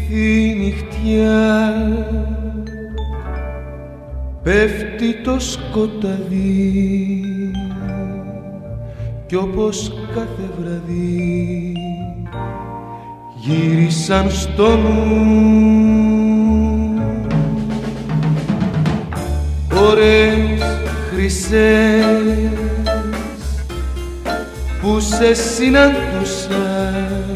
η νυχτιά πέφτει το σκοτάδι κι όπως κάθε βραδύ γύρισαν στο νου ώρες χρυσές που σε συναντούσα,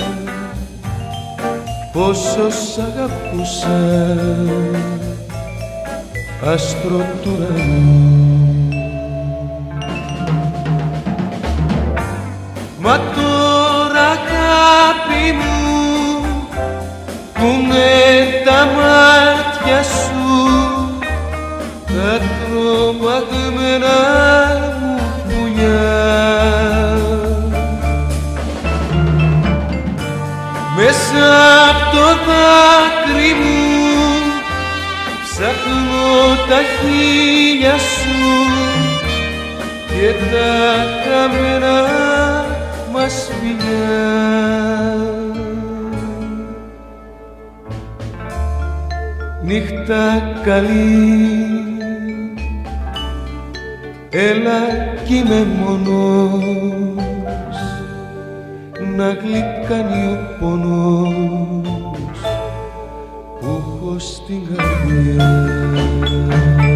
πόσο σ' αγαπούσα, άστρο του ουρανού. Μα τώρα αγάπη μου που με τα μάτια σου τα τρομαγμένα μου πουλιά μέσα απ' το δάκρυ μου ψάχνω τα χείλια σου και τα χαμένα μας φιλιά. Νύχτα καλή, έλα κι είμαι μόνος να γλυκάνει ο πόνος που έχω στην καρδιά.